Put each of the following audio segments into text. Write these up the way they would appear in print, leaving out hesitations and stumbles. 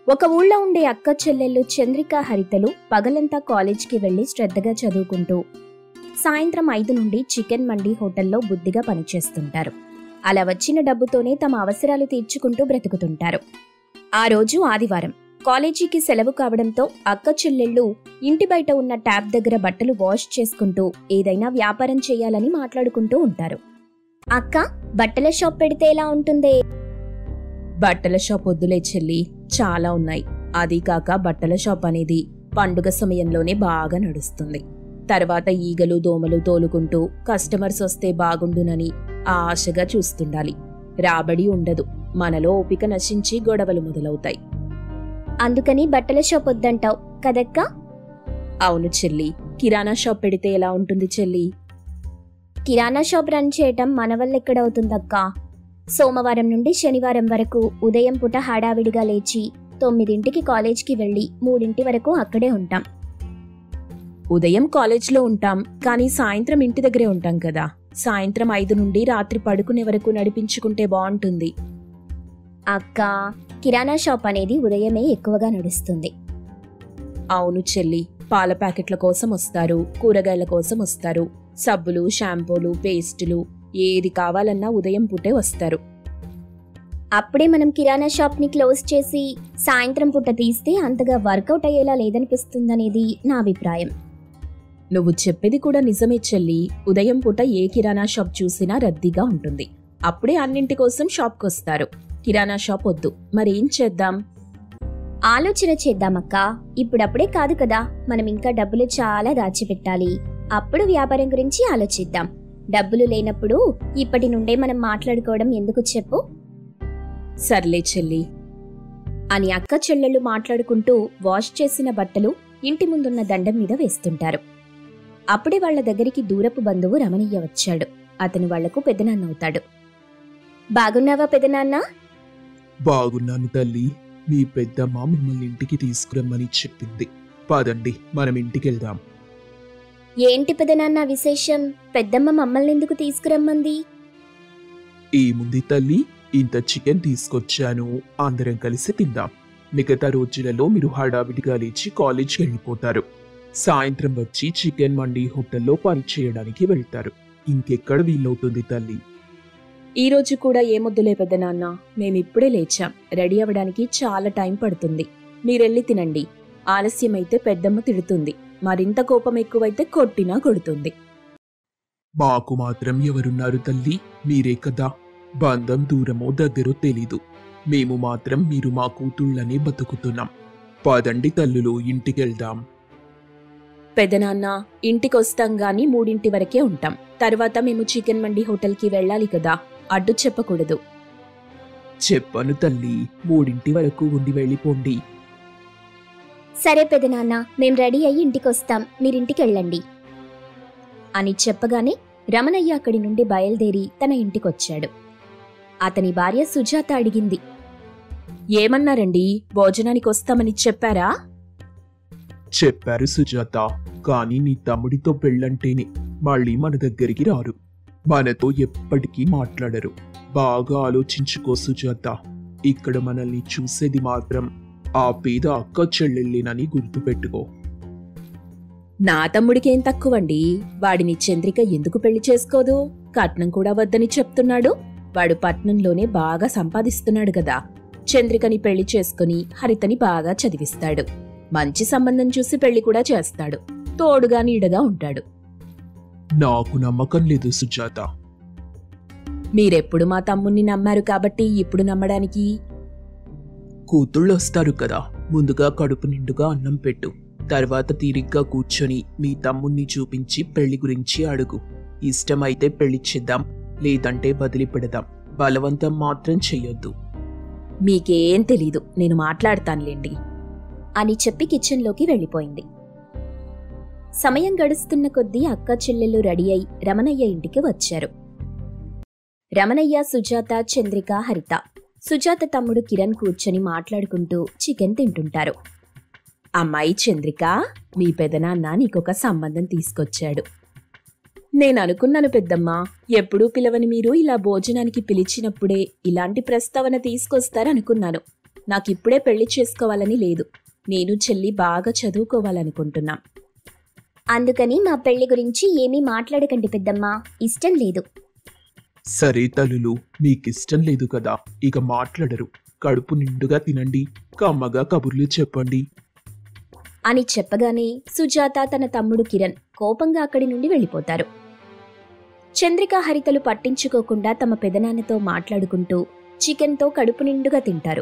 ఒక ఊళ్ళో ఉండే అక్క చెల్లెళ్ళు చంద్రిక, హరితలు పగలంతా కాలేజ్కి వెళ్లి శ్రద్ధగా చదువుకుంటూ సాయంత్రం 5 నుండి చికెన్ మండి హోటల్లో బుద్ధిగా పనిచేస్తుంటారు. అలా వచ్చిన డబ్బుతోనే తమ అవసరాలు తీర్చుకుంటూ బ్రతుకుతుంటారు. ఆ రోజు ఆదివారం. కాలేజీకి సెలవు కావడంతో అక్క చెల్లెళ్ళు ఇంటి బయట ఉన్న ట్యాప్ దగ్గర బట్టలు వాష్ చేసుకుంటూ ఏదైనా వ్యాపారం చేయాలని మాట్లాడుకుంటూ ఉంటారు. అక్క, బట్టల షాప్ పెడితే ఎలా ఉంటుందే? బట్టల షాప్ వద్దులే చెల్లి, చాలా ఉన్నాయి. అది కాక బట్టల షాప్ అనేది పండుగ సమయంలోనే బాగా నడుస్తుంది. తర్వాత ఈగలు దోమలు తోలుకుంటూ కస్టమర్స్ వస్తే బాగుండునని ఆశగా చూస్తుండాలి. రాబడి ఉండదు. మనలో ఓపిక నశించి గొడవలు మొదలవుతాయి. అందుకని బట్టల షాప్ వద్దంటావు కదక్కా? అవును చెల్లి, కిరాణా షాప్ పెడితే ఎలా ఉంటుంది చెల్లి? కిరాణా షాప్ రన్ చేయటం మన వల్ల ఎక్కడవుతుందక్కా? సోమవారం నుండి శనివారం వరకు ఉదయం పూట హడావిడిగా లేచి 9ంటికి కాలేజ్కి వెళ్లి 3 వరకు అక్కడే ఉంటాం. ఉదయం కాలేజ్లో ఉంటాం, కానీ సాయంత్రం ఇంటి దగ్గరే ఉంటాం కదా. సాయంత్రం 5 నుండి రాత్రి పడుకునే వరకు నడిపించుకుంటే బాగుంటుంది. అక్క, కిరాణా షాప్ అనేది ఉదయమే ఎక్కువగా నడుస్తుంది. అవును చెల్లి, పాల ప్యాకెట్ల కోసం వస్తారు, కూరగాయల కోసం వస్తారు, సబ్బులు, షాంపూలు, పేస్టులు ఏది కావాలన్నా ఉదయం పూటే వస్తారు. అప్పుడే మనం కిరాణా షాప్ ని క్లోజ్ చేసి సాయంత్రం పూట తీస్తే అంతగా వర్కౌట్ అయ్యేలా లేదనిపిస్తుందనేది నా అభిప్రాయం. నువ్వు చెప్పేది కూడా నిజమే చెల్లి. ఉదయం పూట ఏ కిరాణా షాప్ చూసినా రద్దీగా ఉంటుంది. అప్పుడే అన్నింటి కోసం షాప్కొస్తారు. కిరాణా షాప్ వద్దు. మరేం చేద్దాం? ఆలోచన చేద్దామక్క. ఇప్పుడప్పుడే కాదు కదా, మనం ఇంకా డబ్బులు చాలా దాచిపెట్టాలి. అప్పుడు వ్యాపారం గురించి ఆలోచిద్దాం. డబ్బులు లేనప్పుడు ఇప్పటి నుండే మనం మాట్లాడుకోవడం ఎందుకు చెప్పు? సర్లే చెల్లి అని అక్క చెల్లెళ్ళు మాట్లాడుకుంటూ వాష్ చేసిన బట్టలు ఇంటి ముందున్న దండం మీద వేస్తుంటారు. అప్పుడే వాళ్ల దగ్గరికి దూరపు బంధువు రమణయ్య వచ్చాడు. అతను వాళ్లకు పెదనాన్న అవుతాడు. బాగున్నావా పెదనాన్న? బాగున్నాను తల్లి. మీ పెద్దమ్మ మిమ్మల్ని ఇంటికి తీసుకురమ్మని చెప్పింది. పదండి, మనం ఇంటికెళ్దాం. ఏంటి పెదనాన్న విశేషం? పెద్దమ్మ మమ్మల్ని ఎందుకు తీసుకురమ్మంది? ఏముంది తల్లి, ఇంత చికెన్ తీసుకొచ్చాను, అందరం కలిసి తిందాం. మిగతా రోజులలో మీరు హడావిడిగా లేచి కాలేజ్కి వెళ్ళిపోతారు. సాయంత్రం వచ్చి చికెన్ మండి హోటల్లో పని చేయడానికి వెళ్తారు. ఇంకెక్కడ వీలవుతుంది తల్లి? ఈ రోజు కూడా ఏమొద్దులే పెద్దనాన్న, మేమిప్పుడే లేచాం. రెడీ అవ్వడానికి చాలా టైం పడుతుంది. మీరెళ్ళి తినండి. ఆలస్యమైతే పెద్దమ్మ తిడుతుంది. మరింత కోపం ఎక్కువైతే కొట్టినా కొడుతుంది. మాకు మాత్రం ఎవరున్నారు తల్లి? మీరే కదా. బంధం దూరమో దగ్గరో తెలీదు. మేము మాత్రం మీరు మా కూతుళ్ళనే బతుకుతున్నాం. పదండి తల్లులు, ఇంటికెళ్దాం. పెదనాన్న, ఇంటికొస్తాం గాని 3 వరకే ఉంటాం. తర్వాత మేము చికెన్ మండి హోటల్కి వెళ్ళాలి కదా, అడ్డు చెప్పకూడదు. చెప్పను తల్లి, 3 వరకు ఉండి వెళ్ళిపోండి. సరే పెదనాన్న, మేం రెడీ అయ్యి ఇంటికొస్తాం, మీరింటికెళ్ళండి అని చెప్పగానే రమణయ్య అక్కడి నుండి బయలుదేరి తన ఇంటికొచ్చాడు. అతని భార్య సుజాత అడిగింది, ఏమన్నారండి? భోజనానికి వస్తామని చెప్పారా? చెప్పారు సుజాత, కానీ నీ తమ్ముడితో పెళ్ళంటేనే మళ్ళీ మన దగ్గరికి రారు. మనతో ఎప్పటికీ మాట్లాడరు. బాగా ఆలోచించుకో సుజాత. ఇక్కడ మనల్ని చూసేది మాత్రం ఆ పేద అక్క చెల్లెళ్ళేనని గుర్తుపెట్టుకో. నా తమ్ముడికేం తక్కువండి? వాడిని చంద్రిక ఎందుకు పెళ్లి చేసుకోదు? కట్నం కూడా వద్దని చెప్తున్నాడు. వాడు పట్నంలోనే బాగా సంపాదిస్తున్నాడు కదా. చంద్రికని పెళ్లి చేసుకుని హరితని బాగా చదివిస్తాడు. మంచి సంబంధం చూసి పెళ్లి కూడా చేస్తాడు. తోడుగా నీడగా ఉంటాడు. నాకు నమ్మకం లేదు సుజాత. మీరెప్పుడు మా తమ్ముణ్ణి నమ్మారు కాబట్టి ఇప్పుడు నమ్మడానికి? కూతుళ్ళు వస్తారు కదా, ముందుగా కడుపు నిండుగా అన్నం పెట్టు. తర్వాత తీరిగ్గా కూర్చొని మీ తమ్ముణ్ణి చూపించి పెళ్లి గురించి అడుగు. ఇష్టమైతే పెళ్లి చేద్దాం, లేదంటే వదిలిపెడదాం. బలవంతం మాత్రం చెయ్యొద్దు. మీకేం తెలీదు, నేను మాట్లాడతానులేండి అని చెప్పి కిచెన్లోకి వెళ్ళిపోయింది. సమయం గడుస్తున్న కొద్దీ అక్క చెల్లెళ్ళు రెడీ అయి రమణయ్య ఇంటికి వచ్చారు. రమణయ్య, సుజాత, చంద్రిక, హరిత, సుజాత తమ్ముడు కిరణ్ కూర్చొని మాట్లాడుకుంటూ చికెన్ తింటుంటారు. అమ్మాయి చంద్రిక, మీ పెదనాన్న నీకొక సంబంధం తీసుకొచ్చాడు. నేననుకున్నాను పెద్దమ్మా, ఎప్పుడూ పిలవని మీరు ఇలా భోజనానికి పిలిచినప్పుడే ఇలాంటి ప్రస్తావన తీసుకొస్తారనుకున్నాను. నాకిప్పుడే పెళ్లి చేసుకోవాలని లేదు. నేను చెల్లి బాగా చదువుకోవాలనుకుంటున్నాం. అందుకని మా పెళ్లి గురించి ఏమీ మాట్లాడకండి పెద్దమ్మా, ఇష్టం లేదు. సరే తల్లులు, మీకిష్టం లేదు కదా, ఇక మాట్లాడరు. కడుపు నిండుగా తినండి, కమ్మగా కబుర్లు చెప్పండి అని చెప్పగానే సుజాత తన తమ్ముడు కిరణ్ కోపంగా అక్కడి నుండి వెళ్ళిపోతారు. చంద్రిక హరితలు పట్టించుకోకుండా తమ పెదనాన్నతో మాట్లాడుకుంటూ చికెన్తో కడుపు నిండుగా తింటారు.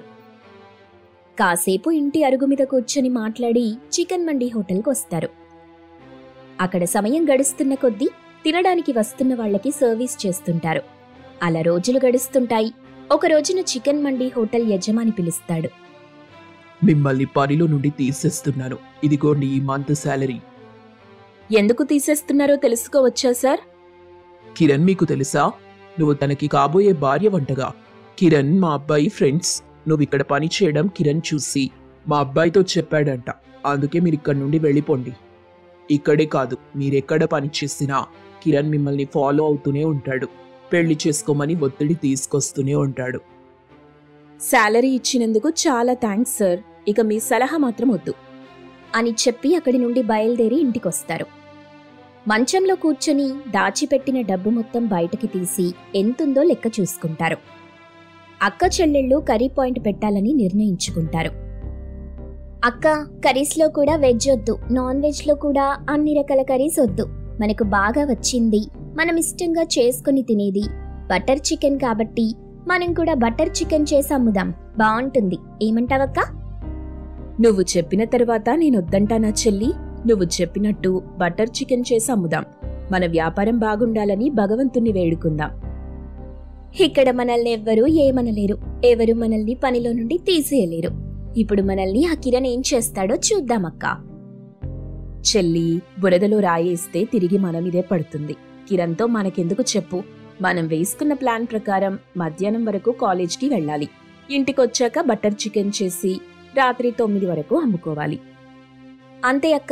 కాసేపు ఇంటి అరుగు మీద కూర్చొని మాట్లాడి చికెన్ మండి హోటల్కి వస్తారు. అక్కడ సమయం గడుస్తున్న కొద్దీ తినడానికి వస్తున్న వాళ్ళకి సర్వీస్ చేస్తుంటారు. అలా రోజులు గడుస్తుంటాయి. ఒక రోజున చికెన్ మండి హోటల్ యజమాని పిలుస్తాడు. మిమ్మల్ని పనిలో నుండి తీసేస్తున్నాను, ఇదిగోండి ఈ మంత్ శాలరీ. ఎందుకు తీసేస్తున్నారో తెలుసుకోవచ్చా సార్? కిరణ్ మీకు తెలుసా? నువ్వు తనకి కాబోయే భార్య వంటగా. కిరణ్ మా అబ్బాయి ఫ్రెండ్స్. నువ్వు ఇక్కడ పని చేయడం కిరణ్ చూసి మా అబ్బాయితో చెప్పాడంట. అందుకే మీరు ఇక్కడి నుండి వెళ్ళిపోండి. ఇక్కడే కాదు, మీరెక్కడ పని చేసినా కిరణ్ మిమ్మల్ని ఫాలో అవుతూనే ఉంటాడు. పెళ్లి చేసుకోమని ఒత్తిడి తీసుకొస్తూనే ఉంటాడు. శాలరీ ఇచ్చినందుకు చాలా థ్యాంక్స్ సార్. ఇక మీ సలహా మాత్రం వద్దు అని చెప్పి అక్కడి నుండి బయలుదేరి ఇంటికొస్తారు. మంచంలో కూర్చొని దాచిపెట్టిన డబ్బు మొత్తం బయటకి తీసి ఎంతుందో లెక్క చూసుకుంటారు. అక్క చెల్లెళ్ళు కర్రీ పాయింట్ పెట్టాలని నిర్ణయించుకుంటారు. అక్క, కర్రీస్లో కూడా వెజ్ వద్దు, నాన్ వెజ్లో కూడా అన్ని రకాల కర్రీస్ వద్దు. మనకు బాగా వచ్చింది, మనం ఇష్టంగా చేసుకుని తినేది బటర్ చికెన్ కాబట్టి మనం కూడా బటర్ చికెన్ చేసి అమ్ముదాం, బాగుంటుంది. ఏమంటావక్క? నువ్వు చెప్పిన తర్వాత నేనొద్దంటానా చెల్లి? నువ్వు చెప్పినట్టు బటర్ చికెన్ చేసి అమ్ముదాం. మన వ్యాపారం బాగుండాలని భగవంతుణ్ణి వేడుకుందాం. ఇక్కడ మనల్ని ఎవ్వరూ ఏమనలేరు, ఎవరు మనల్ని పనిలో నుండి తీసేయలేరు. ఇప్పుడు మనల్ని ఆ కిరణ్ ఏం చేస్తాడో చూద్దామక్కా. చెల్లి, బురదలో రాయేస్తే తిరిగి మన మీదే పడుతుంది. కిరణ్తో మనకెందుకు చెప్పు? మనం వేసుకున్న ప్లాన్ ప్రకారం మధ్యాహ్నం వరకు కాలేజ్కి వెళ్ళాలి. ఇంటికొచ్చాక బటర్ చికెన్ చేసి రాత్రి 9 వరకు అమ్ముకోవాలి. అంతే అక్క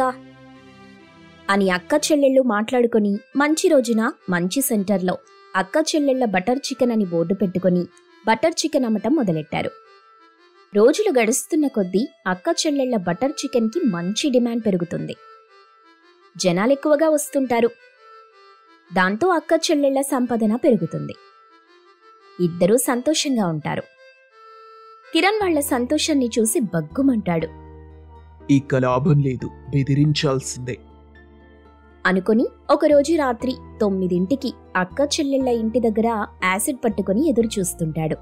అని అక్క చెల్లెళ్ళు మాట్లాడుకొని మంచి రోజున మంచి సెంటర్లో అక్క చెల్లెళ్ల బటర్ చికెన్ అని బోర్డు పెట్టుకుని బటర్ చికెన్ అమ్మటం మొదలెట్టారు. రోజులు గడుస్తున్న కొద్దీ అక్క చెల్లెళ్ల బటర్ చికెన్కి మంచి డిమాండ్ పెరుగుతుంది. జనాలెక్కువగా వస్తుంటారు. దాంతో అక్క చెల్లెళ్ల సంపాదన పెరుగుతుంది. ఇద్దరూ సంతోషంగా ఉంటారు. కిరణ్ వాళ్ల సంతోషాన్ని చూసి బగ్గుమంటాడు. ఇక లాభం లేదు, బెదిరించాల్సిందే అనుకుని ఒకరోజు రాత్రి 9ంటికి అక్క చెల్లెళ్ల ఇంటి దగ్గర యాసిడ్ పట్టుకుని ఎదురు చూస్తుంటాడు.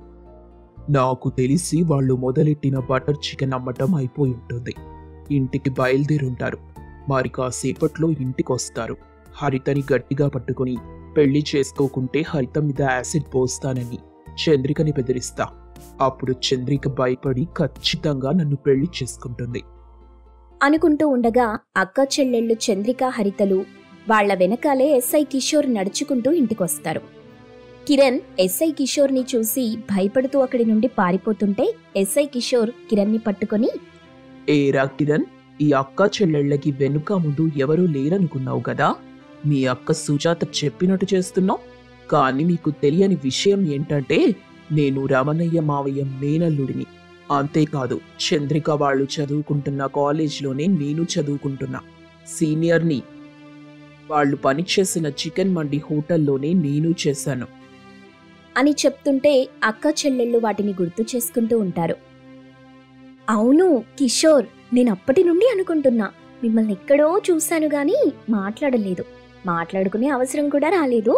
నాకు తెలిసి వాళ్ళు మొదలెట్టిన బటర్ చికెన్ అమ్మటం అయిపోయి ఉంటుంది. ఇంటికి బయలుదేరుంటారు. మరి కాసేపట్లో ఇంటికొస్తారు. హరితని గట్టిగా పట్టుకుని పెళ్లి చేసుకోకుంటే హరిత మీద యాసిడ్ పోస్తానని చంద్రికని బెదిరిస్తా. అప్పుడు చంద్రిక భయపడి ఖచ్చితంగా నన్ను పెళ్లి చేసుకుంటుంది అనుకుంటూ ఉండగా అక్క చెల్లెళ్ళు చంద్రిక హరితలు వాళ్ల వెనకాలే ఎస్ఐ కిషోర్ నడుచుకుంటూ ఇంటికొస్తారు. కిరణ్ ఎస్ఐ కిషోర్ని చూసి భయపడుతూ అక్కడి నుండి పారిపోతుంటే ఎస్ఐ కిషోర్ కిరణ్ని పట్టుకొని, ఏరా కిరణ్, ఈ అక్క చెల్లెళ్ళకి వెనుక ముందు ఎవరూ లేరనుకున్నావు కదా? మీ అక్క సుజాత చెప్పినట్టు చేస్తున్నావు. కానీ మీకు తెలియని విషయం ఏంటంటే నేను రమణయ్య మావయ్య మేనల్లుడిని. అంతేకాదు, చంద్రిక వాళ్ళు చదువుకుంటున్న కాలేజ్లోనే నేను చదువుకుంటున్నా. సీనియర్ని. వాళ్ళు పనిచేసిన చికెన్ మండి హోటల్లోనే నేను చేశాను అని చెప్తుంటే అక్క చెల్లెళ్ళు వాటిని గుర్తు చేసుకుంటూ ఉంటారు. అవును కిషోర్, నేనప్పటి నుండి అనుకుంటున్నా, మిమ్మల్ని ఎక్కడో చూశాను గాని మాట్లాడలేదు, మాట్లాడుకునే అవసరం కూడా రాలేదు.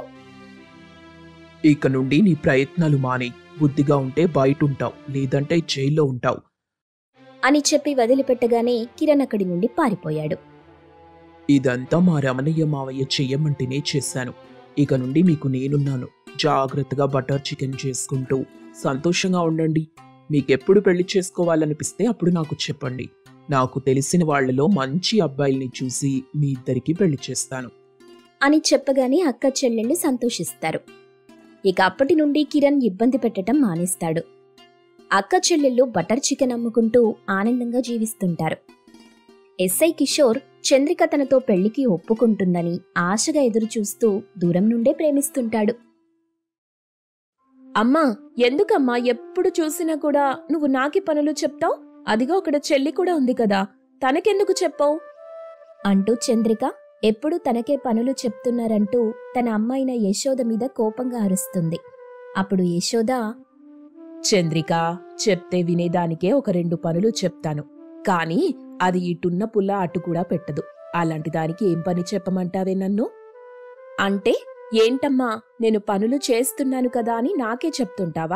ఇక నుండి నీ ప్రయత్నాలు మానే. బుద్ధిగా ఉంటే బయటుంటావు, లేదంటే జైల్లో ఉంటావు అని చెప్పి వదిలిపెట్టగానే కిరణ్ అక్కడి నుండి పారిపోయాడు. ఇదంతా మా రమణయ్య మావయ్య చెయ్యమంటేనే చేశాను. ఇక నుండి మీకు నేనున్నాను. జాగ్రత్తగా బటర్ చికెన్ చేసుకుంటూ సంతోషంగా ఉండండి. మీకెప్పుడు పెళ్లి చేసుకోవాలనిపిస్తే అప్పుడు నాకు చెప్పండి. నాకు తెలిసిన వాళ్లలో మంచి అబ్బాయిల్ని చూసి మీ ఇద్దరికి పెళ్లి చేస్తాను అని చెప్పగానే అక్క చెల్లెళ్ళు సంతోషిస్తారు. ఇక అప్పటి నుండి కిరణ్ ఇబ్బంది పెట్టడం మానేస్తాడు. అక్క చెల్లెళ్ళు బటర్ చికెన్ అమ్ముకుంటూ ఆనందంగా జీవిస్తుంటారు. ఎస్ఐ కిషోర్ చంద్రిక తనతో పెళ్లికి ఒప్పుకుంటుందని ఆశగా ఎదురుచూస్తూ దూరం నుండే ప్రేమిస్తుంటాడు. అమ్మా, ఎందుకమ్మా ఎప్పుడు చూసినా కూడా నువ్వు నాకి పనులు చెప్తావు? అదిగో అక్కడ చెల్లి కూడా ఉంది కదా, తనకెందుకు చెప్పవు? అంటూ చంద్రిక ఎప్పుడు తనకే పనులు చెప్తున్నారంటూ తన అమ్మాయిన యశోద మీద కోపంగా అరుస్తుంది. అప్పుడు యశోద, చంద్రిక, చెప్తే వినేదానికే ఒక 2 పనులు చెప్తాను, కానీ అది ఇటున్న పుల్ల అటు కూడా పెట్టదు. అలాంటి దానికి ఏం పని చెప్పమంటావే నన్ను? అంటే ఏంటమ్మా, నేను పనులు చేస్తున్నాను కదా అని నాకే చెప్తుంటావా?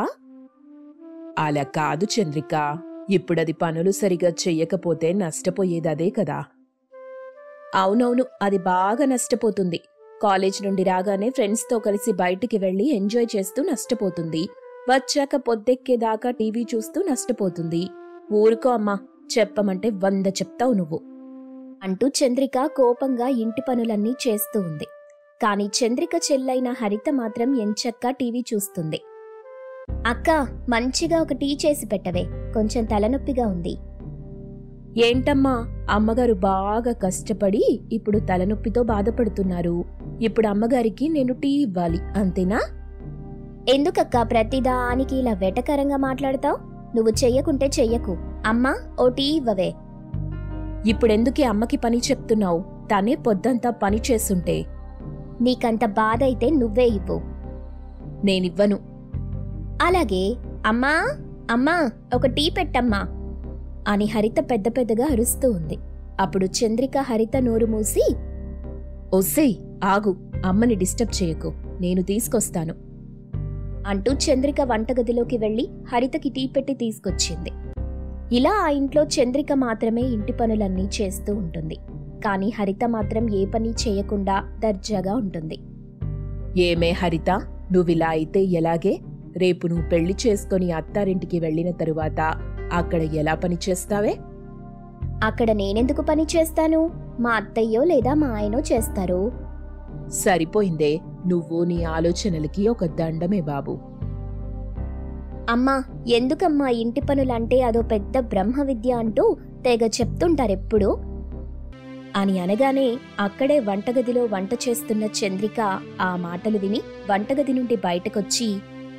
అలా కాదు చంద్రిక, ఇప్పుడది పనులు సరిగా చెయ్యకపోతే నష్టపోయేదదే కదా. అవునవును, అది బాగా నష్టపోతుంది. కాలేజ్ నుండి రాగానే ఫ్రెండ్స్తో కలిసి బయటికి వెళ్లి ఎంజాయ్ చేస్తూ నష్టపోతుంది. వచ్చాక పొద్దెక్కేదాకా టీవీ చూస్తూ నష్టపోతుంది. ఊరుకో అమ్మా, చెప్పమంటే 100 చెప్తావు నువ్వు అంటూ చంద్రిక కోపంగా ఇంటి పనులన్నీ చేస్తూ ఉంది. కాని చంద్రిక చెల్లైన హరిత మాత్రం ఎంచక్కా టీవీ చూస్తుంది. అక్క, మంచిగా ఒక టీ చేసి పెట్టవే, కొంచెం తలనొప్పిగా ఉంది. ఏంటమ్మా, అమ్మగారు బాగా కష్టపడి ఇప్పుడు తలనొప్పితో బాధపడుతున్నారు. ఇప్పుడు అమ్మగారికి నేను టీ ఇవ్వాలి, అంతేనా? ఎందుకక్క ప్రతిదానికి ఇలా వెటకరంగా మాట్లాడతావు? నువ్వు చెయ్యకుంటే చెయ్యకు, అమ్మా ఓ టీ ఇవ్వవే. ఇప్పుడెందుకే అమ్మకి పని చెప్తున్నావు? తనే పొద్దంతా పని చేసుంటే. నీకంత బాధ అయితే నువ్వే ఇవ్వు. నేనివ్వను. అలాగే. అమ్మా అమ్మా, ఒక టీ పెట్టమ్మా అని హరిత పెద్ద పెద్దగా అరుస్తూ ఉంది. అప్పుడు చంద్రిక హరిత నోరు మూసి, ఒస్సేయ్ ఆగు, అమ్మని డిస్టర్బ్ చేయకు, నేను తీసుకొస్తాను అంటూ చంద్రిక వంటగదిలోకి వెళ్లి హరితకి టీ పెట్టి తీసుకొచ్చింది. ఇలా ఆ ఇంట్లో చంద్రిక మాత్రమే ఇంటి పనులన్నీ చేస్తూ ఉంటుంది. కాని హరిత మాత్రం ఏ పని చేయకుండా దర్జాగా ఉంటుంది. ఏమే హరిత, నువ్విలా అయితే ఎలాగే? రేపు నువ్వు పెళ్లి చేసుకుని అత్తారింటికి వెళ్లిన తరువాత అక్కడ ఎలా పని చేస్తావే? అక్కడ నేనెందుకు పని చేస్తాను? మా అత్తయ్యో లేదా మా ఆయనో చేస్తారు. సరిపోయిందే, నువ్వు నీ ఆలోచనలకి ఒక దండమే బాబు. అమ్మా, ఎందుకమ్మా ఇంటి పనులంటే అదో పెద్ద బ్రహ్మ విద్య అంటూ తెగ చెప్తుంటారెప్పుడు అని అనగానే అక్కడే వంటగదిలో వంట చేస్తున్న చంద్రిక ఆ మాటలు విని వంటగది నుండి బయటకొచ్చి,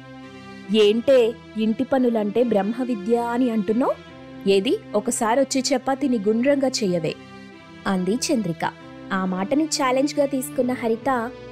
ఏంటే ఇంటి పనులంటే బ్రహ్మ విద్య అని అంటున్నావు? ఏది, ఒకసారొచ్చి చపాతీని గుండ్రంగా చెయ్యవే అంది చంద్రిక. ఆ మాటని ఛాలెంజ్గా తీసుకున్న హరిత,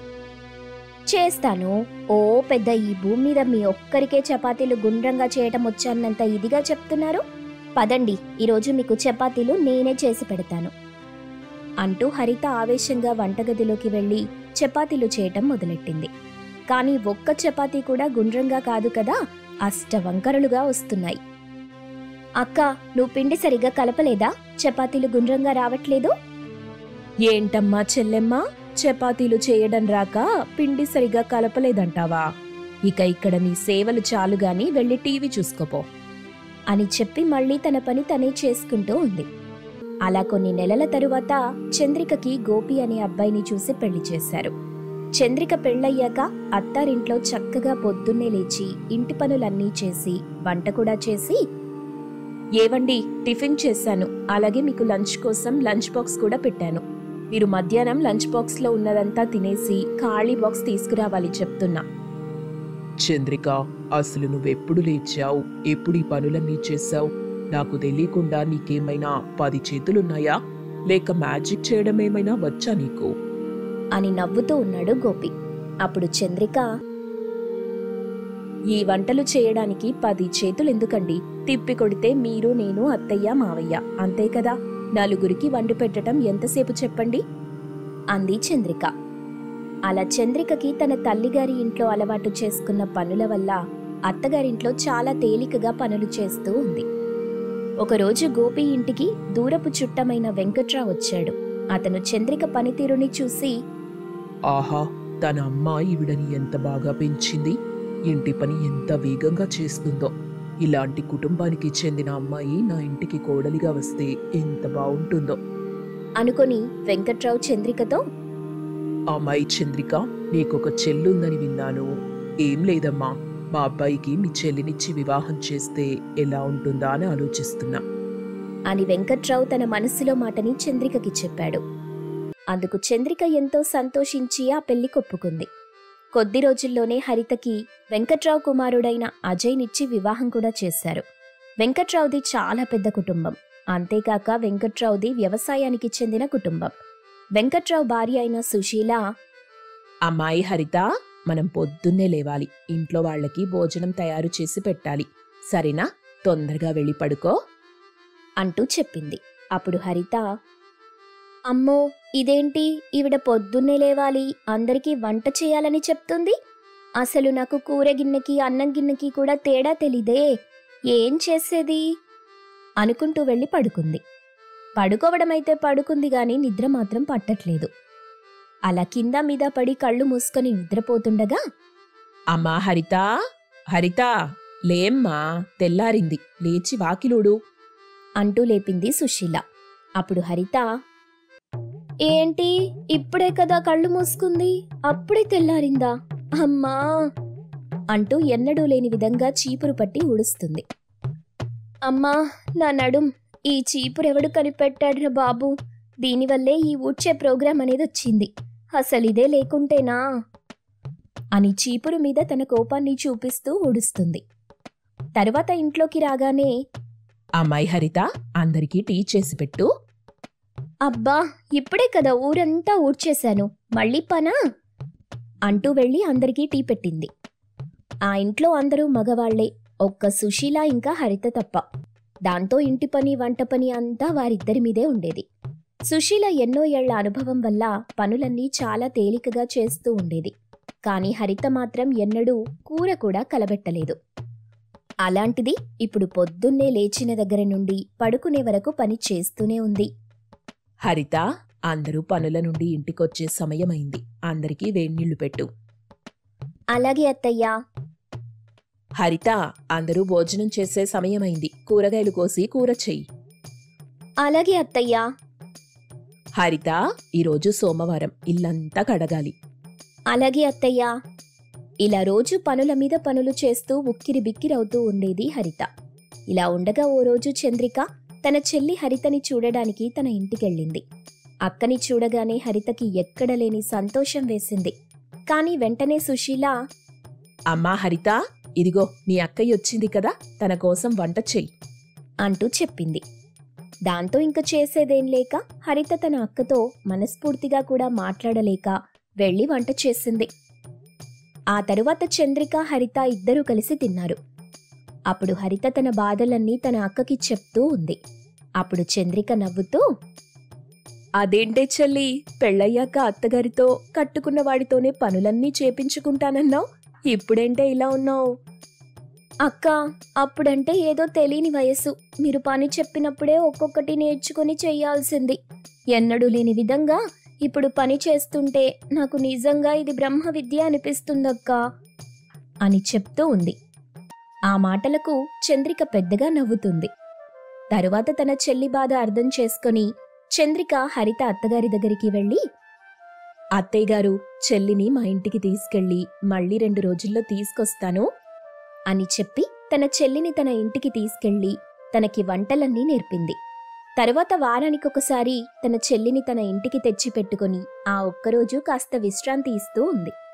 చేస్తాను. ఓ పెద్ద ఈ భూమి మీద మీ ఒక్కరికే చపాతీలు గుండ్రంగా చేయటం వచ్చానంత ఇదిగా చెప్తున్నారు. పదండి, ఈరోజు మీకు చపాతీలు నేనే చేసి పెడతాను అంటూ హరిత ఆవేశంగా వంటగదిలోకి వెళ్లి చపాతీలు చేయటం మొదలెట్టింది. కాని ఒక్క చపాతీ కూడా గుండ్రంగా కాదు కదా, అష్టవంకరలుగా వస్తున్నాయి. అక్క, నువ్వు పిండి సరిగా కలపలేదా? చపాతీలు గుండ్రంగా రావట్లేదు. ఏంటమ్మా చెల్లెమ్మా, చపాతీలు చేయడం రాక పిండి సరిగా కలపలేదంటావా? ఇక ఇక్కడ నీ సేవలు చాలుగాని వెళ్ళి టీవీ చూసుకోపో అని చెప్పి మళ్లీ తన పని తనే చేసుకుంటూ ఉంది. అలా కొన్ని నెలల తరువాత చంద్రికకి గోపి అనే అబ్బాయిని చూసి పెళ్లి చేశారు. చంద్రిక పెళ్లయ్యాక అత్తారింట్లో చక్కగా పొద్దున్నే లేచి ఇంటి పనులన్నీ చేసి వంట కూడా చేసి, ఏవండి, టిఫిన్ చేశాను, అలాగే మీకు లంచ్ కోసం లంచ్ బాక్స్ కూడా పెట్టాను. మీరు మధ్యాహ్నం లంచ్ బాక్స్లో ఉన్నదంతా తినేసి ఖాళీ బాక్స్ తీసుకురావాలి చెప్తున్నా. చంద్రిక, అసలు నువ్వెప్పుడు లేచావు? ఎప్పుడు ఈ పనులన్నీ చేశావు? నాకు తెలియకుండా నీకేమైనా 10 చేతులున్నాయా? లేక మ్యాజిక్ చేయడం ఏమైనా వచ్చా నీకు అని నవ్వుతూ ఉన్నాడు గోపి. అప్పుడు చంద్రిక, ఈ వంటలు చేయడానికి 10 చేతులెందుకండి? తిప్పి కొడితే మీరు, నేను, అత్తయ్య, మావయ్య, అంతే కదా. నలుగురికి వండి పెట్టడం ఎంతసేపు చెప్పండి అంది చంద్రిక. అలా చంద్రికకి తన తల్లిగారి ఇంట్లో అలవాటు చేసుకున్న పనుల వల్ల అత్తగారింట్లో చాలా తేలికగా పనులు చేస్తూ ఉంది. ఒకరోజు గోపి ఇంటికి దూరపు చుట్టమైన వెంకట్రావు వచ్చాడు. అతను చంద్రిక పనితీరుని చూసి, ఆహా, తన అమ్మ ఈవిడని ఎంత బాగా పెంచింది, ఇంటి పని ఎంత వేగంగా చేస్తుందో. ఇలాంటి కుటుంబానికి చెందిన అమ్మాయి నా ఇంటికి కోడలిగా వస్తే ఎంత బావుంటుందో అనుకొని వెంకట్రావు చంద్రికతో, అమ్మాయి చంద్రిక, నీకొక చెల్లుందని విన్నాను. ఏం లేదమ్మా, మా అబ్బాయికి మీ చెల్లినిచ్చి వివాహం చేస్తే ఎలా ఉంటుందా అని ఆలోచిస్తున్నా అని వెంకట్రావు తన మనసులో మాటని చంద్రికకి చెప్పాడు. అందుకు చంద్రిక ఎంతో సంతోషించి ఆ పెళ్లి కొప్పుకుంది. కొద్ది రోజుల్లోనే హరితకి వెంకట్రావు కుమారుడైన అజయ్నిచ్చి వివాహం కూడా చేశారు. వెంకట్రావుది చాలా పెద్ద కుటుంబం. అంతేకాక వెంకట్రావుది వ్యవసాయానికి చెందిన కుటుంబం. వెంకట్రావు భార్య అయిన సుశీల, అమ్మాయి హరిత, మనం పొద్దున్నే లేవాలి, ఇంట్లో వాళ్ళకి భోజనం తయారు చేసి పెట్టాలి, సరేనా? తొందరగా వెళ్ళి పడుకో అంటూ చెప్పింది. అప్పుడు హరిత, అమ్మో, ఇదేంటి ఈవిడ పొద్దున్నే లేవాలి, అందరికీ వంట చేయాలని చెప్తుంది? అసలు నాకు కూర గిన్నెకి అన్నం గిన్నెకి కూడా తేడా తెలీదే, ఏం చేసేది అనుకుంటూ వెళ్ళి పడుకుంది. పడుకోవడమైతే పడుకుంది గాని నిద్ర మాత్రం పట్టట్లేదు. అలా కింద మీద పడి కళ్ళు మూసుకొని నిద్రపోతుండగా, అమ్మా హరిత, హరిత, లేమ్మా, తెల్లారింది, లేచి వాకిలుడు అంటూ లేపింది సుశీల. అప్పుడు హరిత, ఏంటి ఇప్పుడే కదా కళ్ళు మూసుకుంది, అప్పుడే తెల్లారిందా అమ్మా అంటూ ఎన్నడూ లేని విధంగా చీపురు పట్టి ఊడుస్తుంది. అమ్మా, నా నడుం, ఈ చీపురెవడు కనిపెట్టాడ్రా బాబు, దీనివల్లే ఈ ఊడ్చే ప్రోగ్రాం అనేది వచ్చింది, అసలిదే లేకుంటేనా అని చీపురు మీద తన కోపాన్ని చూపిస్తూ ఊడుస్తుంది. తరువాత ఇంట్లోకి రాగానే, అమ్మాయి హరిత, అందరికీ టీ చేసి పెట్టు. అబ్బా, ఇప్పుడే కదా ఊరంతా ఊడ్చేశాను, మళ్ళీ పనా అంటూ వెళ్ళి అందరికీ టీ పెట్టింది. ఆ ఇంట్లో అందరూ మగవాళ్లే, ఒక్క సుశీల ఇంకా హరిత తప్ప. దాంతో ఇంటి పని వంట పని అంతా వారిద్దరి మీదే ఉండేది. సుశీల ఎన్నో ఏళ్ల అనుభవం వల్ల పనులన్నీ చాలా తేలికగా చేస్తూ ఉండేది. కాని హరిత మాత్రం ఎన్నడూ కూర కూడా కలబెట్టలేదు. అలాంటిది ఇప్పుడు పొద్దున్నే లేచిన దగ్గర నుండి పడుకునే వరకు పని చేస్తూనే ఉంది. హరిత, అందరూ పనుల నుండి ఇంటికొచ్చే సమయమైంది, అందరికీ వేణీళ్లు పెట్టు. అలాగే అత్తయ్యా. హరిత, అందరూ భోజనం చేసే సమయమైంది, కూరగాయలు కోసి కూర చెయ్యి. అలాగే అత్తయ్యా. హరిత, ఈరోజు సోమవారం, ఇల్లంతా కడగాలి. అలాగే అత్తయ్యా. ఇలా రోజు పనుల మీద పనులు చేస్తూ ఉక్కిరి బిక్కిరవుతూ ఉండేది హరిత. ఇలా ఉండగా ఓ రోజు చంద్రిక తన చెల్లి హరితని చూడడానికి తన ఇంటికెళ్ళింది. అక్కని చూడగానే హరితకి ఎక్కడలేని సంతోషం వేసింది. కాని వెంటనే సుశీల, అమ్మా హరిత, ఇదిగో నీ అక్కయ్య వచ్చింది కదా, తన కోసం వంట చెయ్యి అంటూ చెప్పింది. దాంతో ఇంక చేసేదేం లేక హరిత తన అక్కతో మనస్ఫూర్తిగా కూడా మాట్లాడలేక వెళ్లి వంట చేసింది. ఆ తరువాత చంద్రిక హరిత ఇద్దరూ కలిసి తిన్నారు. అప్పుడు హరిత తన బాధలన్నీ తన అక్కకి చెప్తూ ఉంది. అప్పుడు చంద్రిక నవ్వుతూ, అదేంటే చెల్లి, పెళ్ళయ్యాక అత్తగారితో కట్టుకున్న వాడితోనే పనులన్నీ చేపించుకుంటానన్నావు, ఇప్పుడేంటే ఇలా ఉన్నావు? అక్క, అప్పుడంటే ఏదో తెలియని వయసు, మీరు పని చెప్పినప్పుడే ఒక్కొక్కటి నేర్చుకుని చెయ్యాల్సింది. ఎన్నడూ లేని విధంగా ఇప్పుడు పని చేస్తుంటే నాకు నిజంగా ఇది బ్రహ్మ విద్య అనిపిస్తుందక్కా అని చెప్తూ ఉంది. ఆ మాటలకు చంద్రిక పెద్దగా నవ్వుతుంది. తరువాత తన చెల్లి బాధ అర్థం చేసుకుని చంద్రిక హరిత అత్తగారి దగ్గరికి వెళ్ళి, అత్తయ్యగారు, చెల్లిని మా ఇంటికి తీసుకెళ్ళి మళ్ళీ 2 రోజుల్లో తీసుకొస్తాను అని చెప్పి తన చెల్లిని తన ఇంటికి తీసుకెళ్లి తనకి వంటలన్నీ నేర్పింది. తరువాత వారానికొకసారి తన చెల్లిని తన ఇంటికి తెచ్చి పెట్టుకుని ఆ ఒక్కరోజు కాస్త విశ్రాంతి ఇస్తూ ఉంది.